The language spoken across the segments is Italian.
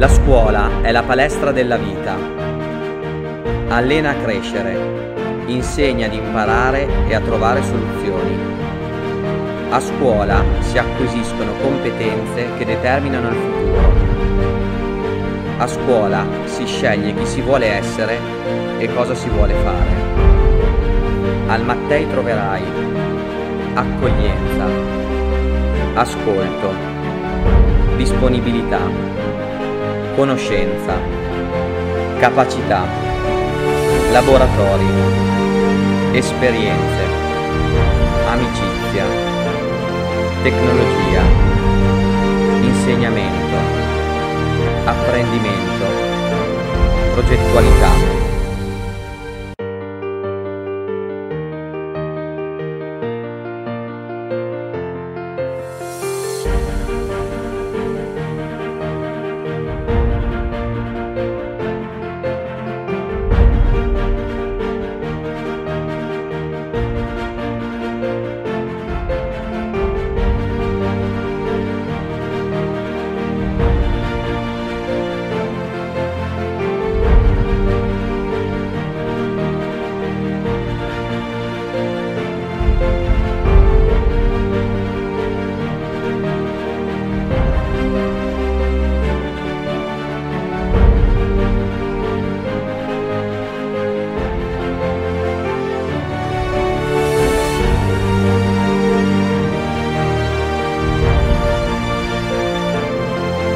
La scuola è la palestra della vita. Allena a crescere, insegna ad imparare e a trovare soluzioni. A scuola si acquisiscono competenze che determinano il futuro. A scuola si sceglie chi si vuole essere e cosa si vuole fare. Al Mattei troverai accoglienza, ascolto, disponibilità, conoscenza, capacità, laboratori, esperienze, amicizia, tecnologia, insegnamento, apprendimento, progettualità.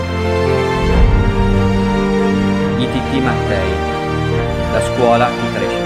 ITT Mattei, la scuola che cresce.